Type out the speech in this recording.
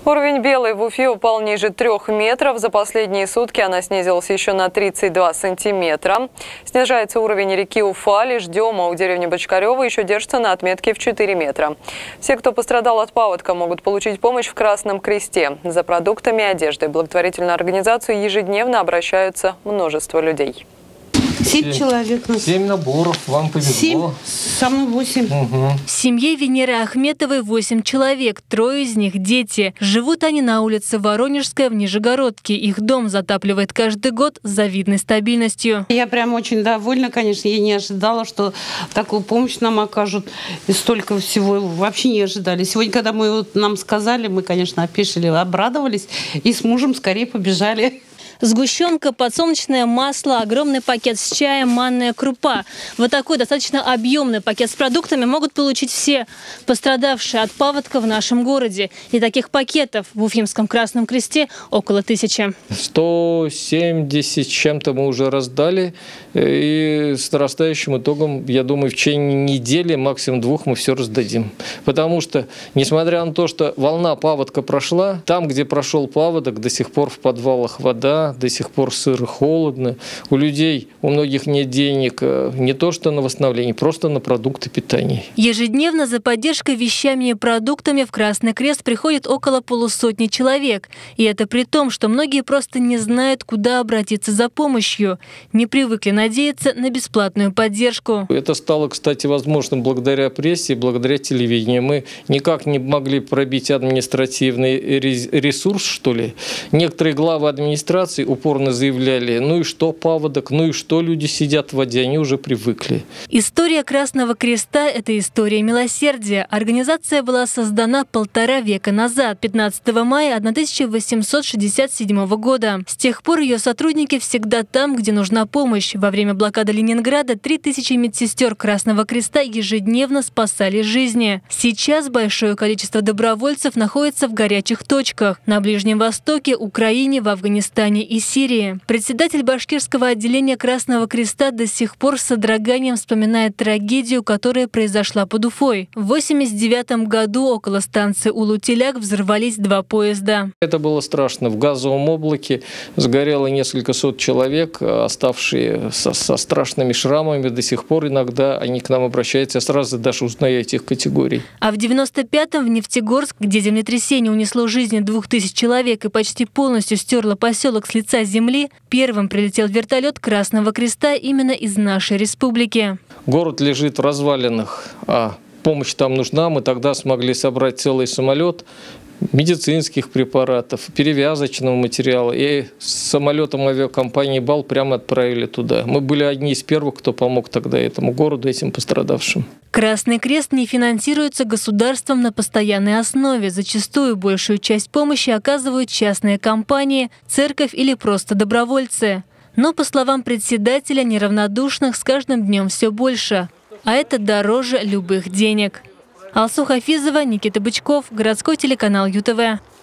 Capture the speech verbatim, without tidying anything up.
Уровень белой в Уфе упал ниже трех метров. За последние сутки она снизилась еще на тридцать два сантиметра. Снижается уровень реки Уфа. Лишь Дема у деревни Бочкарева еще держится на отметке в четыре метра. Все, кто пострадал от паводка, могут получить помощь в Красном Кресте. За продуктами и одеждой в благотворительную организацию ежедневно обращаются множество людей. Семь человек. Семь наборов. Вам повезло. Семь. Со мной восемь. Угу. В семье Венеры Ахметовой восемь человек. Трое из них – дети. Живут они на улице Воронежская в Нижегородке. Их дом затапливает каждый год с завидной стабильностью. Я прям очень довольна, конечно. Я не ожидала, что такую помощь нам окажут. И столько всего вообще не ожидали. Сегодня, когда мы вот нам сказали, мы, конечно, опешили, обрадовались. И с мужем скорее побежали. Сгущенка, подсолнечное масло, огромный пакет с чаем, манная крупа. Вот такой достаточно объемный пакет с продуктами могут получить все пострадавшие от паводка в нашем городе. И таких пакетов в Уфимском Красном Кресте около тысячи. сто семьдесят чем-то мы уже раздали. И с нарастающим итогом, я думаю, в течение недели, максимум двух, мы все раздадим. Потому что, несмотря на то, что волна паводка прошла, там, где прошел паводок, до сих пор в подвалах вода, до сих пор сыро, холодно. У людей, у многих нет денег не то что на восстановление, просто на продукты питания. Ежедневно за поддержкой вещами и продуктами в Красный Крест приходит около полусотни человек. И это при том, что многие просто не знают, куда обратиться за помощью. Не привыкли надеяться на бесплатную поддержку. Это стало, кстати, возможным благодаря прессе, благодаря телевидению. Мы никак не могли пробить административный ресурс, что ли. Некоторые главы администрации упорно заявляли, ну и что паводок, ну и что люди сидят в воде, они уже привыкли. История Красного Креста – это история милосердия. Организация была создана полтора века назад, пятнадцатого мая тысяча восемьсот шестьдесят седьмого года. С тех пор ее сотрудники всегда там, где нужна помощь. Во время блокады Ленинграда три тысячи медсестер Красного Креста ежедневно спасали жизни. Сейчас большое количество добровольцев находится в горячих точках – на Ближнем Востоке, Украине, в Афганистане и Сирии. Председатель башкирского отделения Красного Креста до сих пор с содроганием вспоминает трагедию, которая произошла под Уфой. В восемьдесят девятом году около станции Улутиляк взорвались два поезда. Это было страшно. В газовом облаке сгорело несколько сот человек, оставшие со, со страшными шрамами. До сих пор иногда они к нам обращаются. Я сразу даже узнаю этих категорий. А в девяносто пятом в Нефтегорск, где землетрясение унесло жизни двух тысяч человек и почти полностью стерло поселок с лица земли, первым прилетел вертолет Красного Креста именно из нашей республики. Город лежит в развалинах, а помощь там нужна. Мы тогда смогли собрать целый самолет медицинских препаратов, перевязочного материала. И с самолетом авиакомпании «Бал» прямо отправили туда. Мы были одни из первых, кто помог тогда этому городу, этим пострадавшим. Красный Крест не финансируется государством на постоянной основе. Зачастую большую часть помощи оказывают частные компании, церковь или просто добровольцы. Но, по словам председателя, неравнодушных с каждым днем все больше. А это дороже любых денег. Алсу Хафизова, Никита Бычков, городской телеканал ЮТВ.